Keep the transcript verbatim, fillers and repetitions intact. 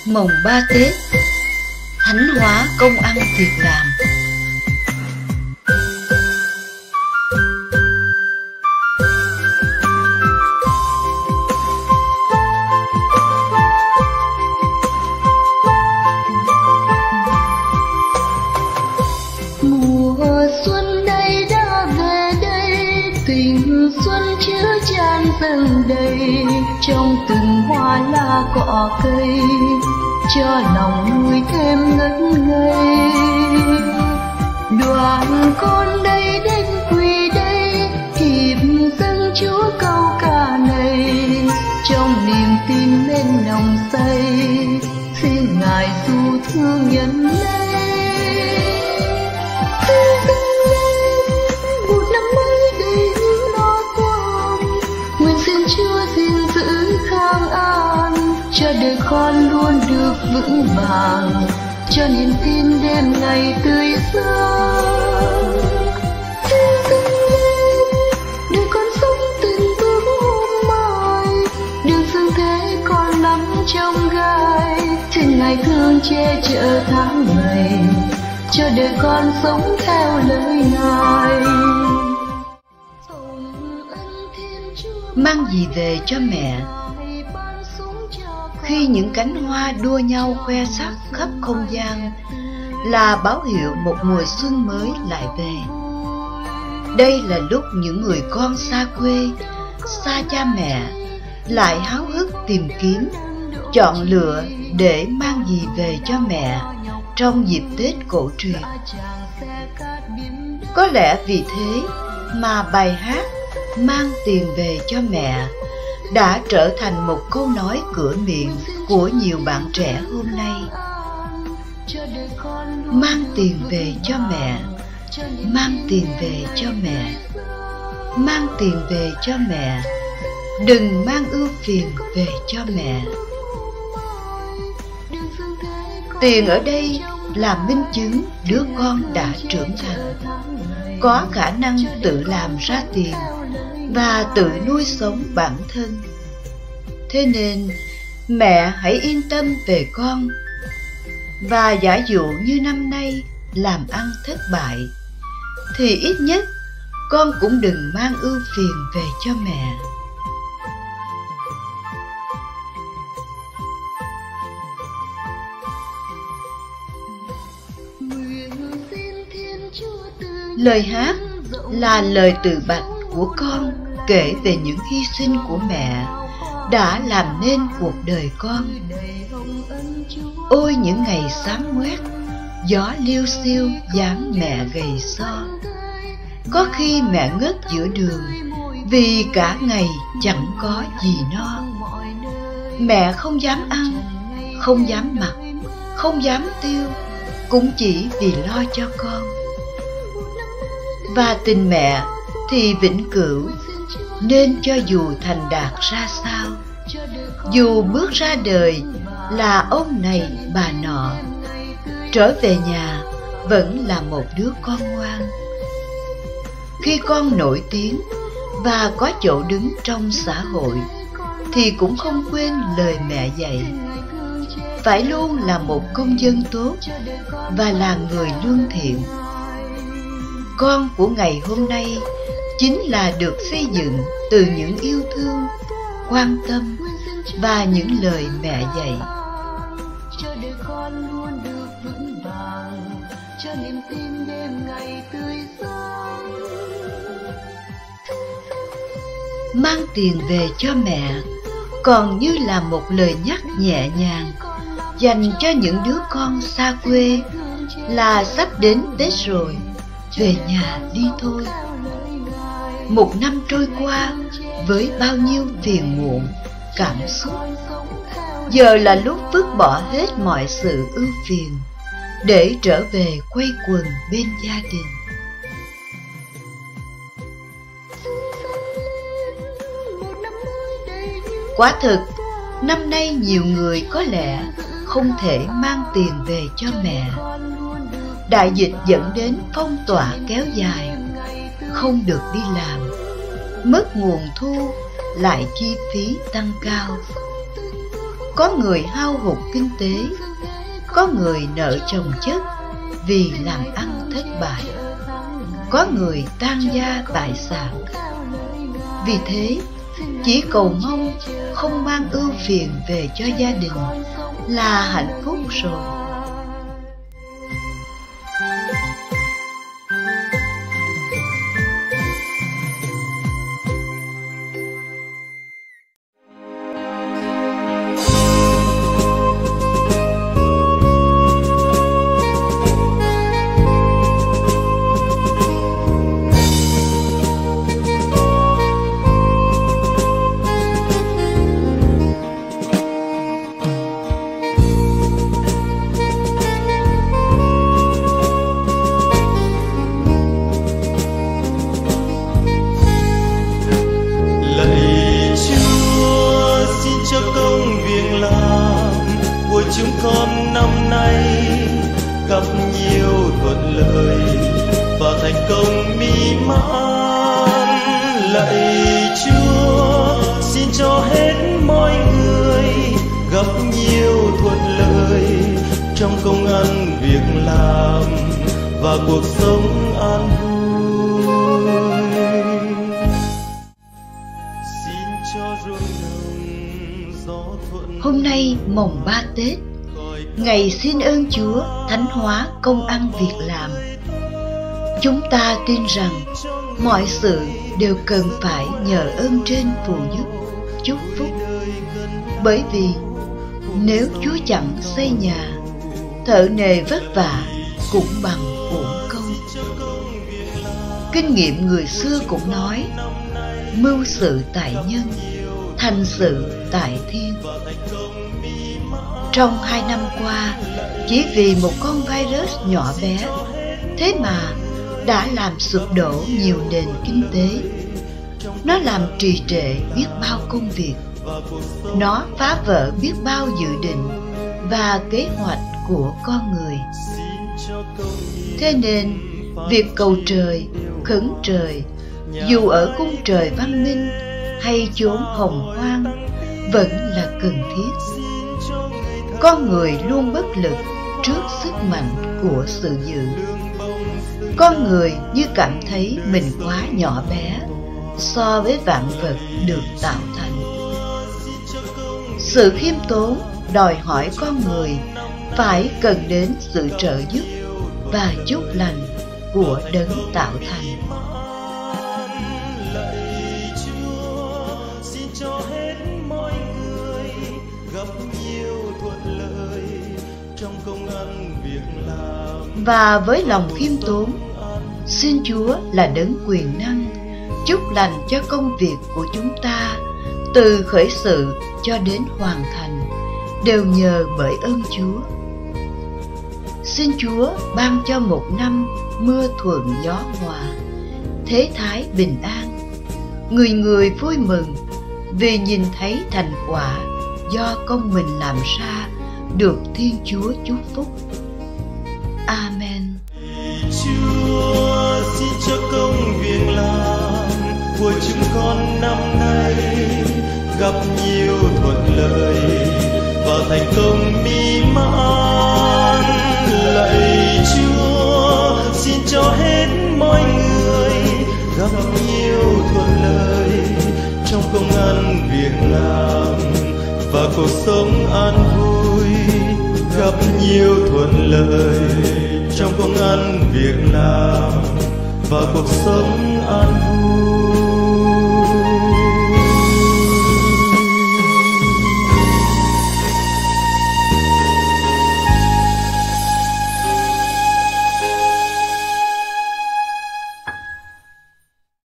Mồng ba Tết, thánh hóa công ăn việc làm. Mùa xuân đây đã về đây, tình xuân chứa chan dâng đầy trong từng hoa lá cỏ cây, cho lòng nuôi thêm ngất ngây. Đoàn con đây đến quỳ đây, kịp dâng Chúa câu ca này, trong niềm tin lên nồng say, xin Ngài du thương nhân lên. Một năm mới đầy những lo toan, nguyện xin Chúa gìn giữ khang an, cho đời con luôn được vững vàng, cho niềm tin đêm ngày tươi sáng. Đời con sống từng bước hôm mai, đường dương thế còn lắm trong gai, xin Ngài thương che chở tháng ngày, cho đời con sống theo lời Ngài. Mang gì về cho mẹ? Khi những cánh hoa đua nhau khoe sắc khắp không gian, là báo hiệu một mùa xuân mới lại về. Đây là lúc những người con xa quê, xa cha mẹ lại háo hức tìm kiếm, chọn lựa để mang gì về cho mẹ trong dịp Tết cổ truyền. Có lẽ vì thế mà bài hát Mang tiền về cho mẹ đã trở thành một câu nói cửa miệng của nhiều bạn trẻ hôm nay. Mang tiền về cho mẹ, mang tiền về cho mẹ, mang tiền về cho mẹ, đừng mang ưu phiền về cho mẹ. Tiền ở đây là minh chứng đứa con đã trưởng thành, có khả năng tự làm ra tiền và tự nuôi sống bản thân. Thế nên mẹ hãy yên tâm về con, và giả dụ như năm nay làm ăn thất bại, thì ít nhất con cũng đừng mang ưu phiền về cho mẹ. Lời hát là lời từ bạch của con kể về những hy sinh của mẹ đã làm nên cuộc đời con. Ôi những ngày xám ngoét, gió liêu xiêu dáng mẹ gầy so. Có khi mẹ ngất giữa đường vì cả ngày chẳng có gì no. Mẹ không dám ăn, không dám mặc, không dám tiêu, cũng chỉ vì lo cho con. Và tình mẹ thì vĩnh cửu, nên cho dù thành đạt ra sao, dù bước ra đời là ông này bà nọ, trở về nhà vẫn là một đứa con ngoan. Khi con nổi tiếng và có chỗ đứng trong xã hội, thì cũng không quên lời mẹ dạy, phải luôn là một công dân tốt và là người lương thiện. Con của ngày hôm nay chính là được xây dựng từ những yêu thương, quan tâm và những lời mẹ dạy. Cho đời con luôn được vững vàng, cho niềm tin đêm ngày tươi sáng. Mang tiền về cho mẹ còn như là một lời nhắc nhẹ nhàng dành cho những đứa con xa quê là sắp đến Tết rồi, về nhà đi thôi. Một năm trôi qua với bao nhiêu phiền muộn, cảm xúc, giờ là lúc vứt bỏ hết mọi sự ưu phiền để trở về quây quần bên gia đình. Quả thực, năm nay nhiều người có lẽ không thể mang tiền về cho mẹ. Đại dịch dẫn đến phong tỏa kéo dài, không được đi làm, mất nguồn thu, lại chi phí tăng cao. Có người hao hụt kinh tế, có người nợ chồng chất vì làm ăn thất bại, có người tan gia bại sản. Vì thế, chỉ cầu mong không mang ưu phiền về cho gia đình là hạnh phúc rồi. Chúng con năm nay gặp nhiều thuận lợi và thành công mỹ mãn. Lạy Chúa, xin cho hết mọi người gặp nhiều thuận lợi trong công ăn việc làm và cuộc sống an vui. Xin cho ruộng đồng gió thuận. Hôm nay mồng ba Tết, ngày xin ơn Chúa thánh hóa công ăn việc làm. Chúng ta tin rằng mọi sự đều cần phải nhờ ơn trên phù giúp, chúc phúc. Bởi vì nếu Chúa chẳng xây nhà, thợ nề vất vả cũng bằng uổng công. Kinh nghiệm người xưa cũng nói, mưu sự tại nhân, thành sự tại thiên. Trong hai năm qua, chỉ vì một con virus nhỏ bé, thế mà đã làm sụp đổ nhiều nền kinh tế. Nó làm trì trệ biết bao công việc. Nó phá vỡ biết bao dự định và kế hoạch của con người. Thế nên, việc cầu trời, khấn trời, dù ở cung trời văn minh hay chốn hồng hoang, vẫn là cần thiết. Con người luôn bất lực trước sức mạnh của sự dữ. Con người như cảm thấy mình quá nhỏ bé so với vạn vật được tạo thành. Sự khiêm tốn đòi hỏi con người phải cần đến sự trợ giúp và chúc lành của đấng tạo thành. Và với lòng khiêm tốn, xin Chúa là đấng quyền năng chúc lành cho công việc của chúng ta từ khởi sự cho đến hoàn thành, đều nhờ bởi ơn Chúa. Xin Chúa ban cho một năm mưa thuận gió hòa, thế thái bình an, người người vui mừng vì nhìn thấy thành quả do công mình làm ra được Thiên Chúa chúc phúc. Amen. Chúa xin cho công việc làm của chúng con năm nay gặp nhiều thuận lợi và thành công mỹ mãn. Lạy Chúa, xin cho hết mọi người gặp nhiều thuận lợi trong công ăn việc làm và cuộc sống an vui. Gặp nhiều thuận lợi trong công ăn việc làm và cuộc sống an vui.